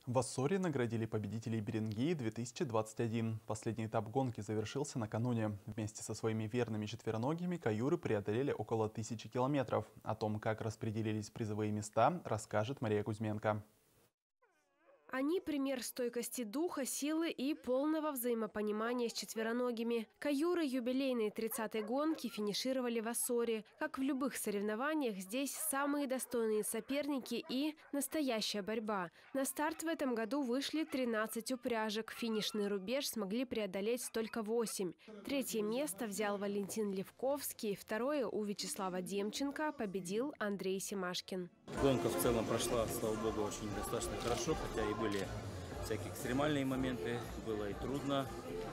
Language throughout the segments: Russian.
В Ассоре наградили победителей Беренгеи-2021. Последний этап гонки завершился накануне. Вместе со своими верными четвероногими каюры преодолели около 1000 километров. О том, как распределились призовые места, расскажет Мария Кузьменко. Они – пример стойкости духа, силы и полного взаимопонимания с четвероногими. Каюры юбилейной 30-й гонки финишировали в Ассоре. Как в любых соревнованиях, здесь самые достойные соперники и настоящая борьба. На старт в этом году вышли 13 упряжек. Финишный рубеж смогли преодолеть только 8. Третье место взял Валентин Левковский, второе у Вячеслава Демченко, победил Андрей Семашкин. Гонка в целом прошла, слава богу, очень достаточно хорошо, хотя и были всякие экстремальные моменты, было и трудно,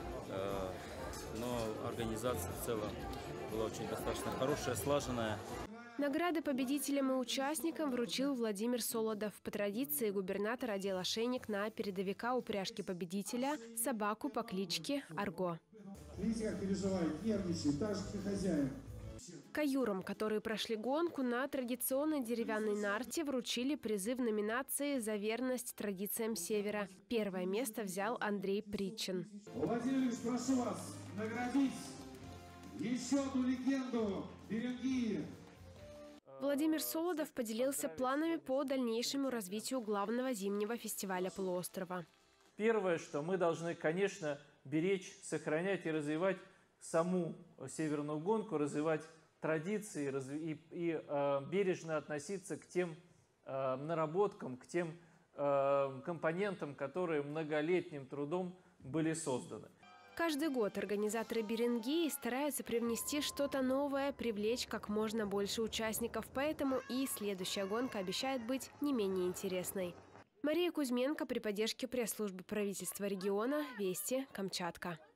но организация в целом была очень достаточно хорошая, слаженная. Награды победителям и участникам вручил Владимир Солодов. По традиции губернатор одел ошейник на передовика упряжки победителя, собаку по кличке Арго. Видите, как переживает, нервничает, так же, как и хозяин. Каюрам, которые прошли гонку, на традиционной деревянной нарте вручили призы в номинации «За верность традициям Севера». Первое место взял Андрей Причин. Владимир Ильич, прошу вас наградить еще одну легенду Беренгеи. Владимир Солодов поделился планами по дальнейшему развитию главного зимнего фестиваля полуострова. Первое, что мы должны, конечно, беречь, сохранять и развивать саму северную гонку, развивать традиции и бережно относиться к тем наработкам, к тем компонентам, которые многолетним трудом были созданы. Каждый год организаторы Беренгеи стараются привнести что-то новое, привлечь как можно больше участников, поэтому и следующая гонка обещает быть не менее интересной. Мария Кузьменко при поддержке пресс-службы правительства региона «Вести, Камчатка».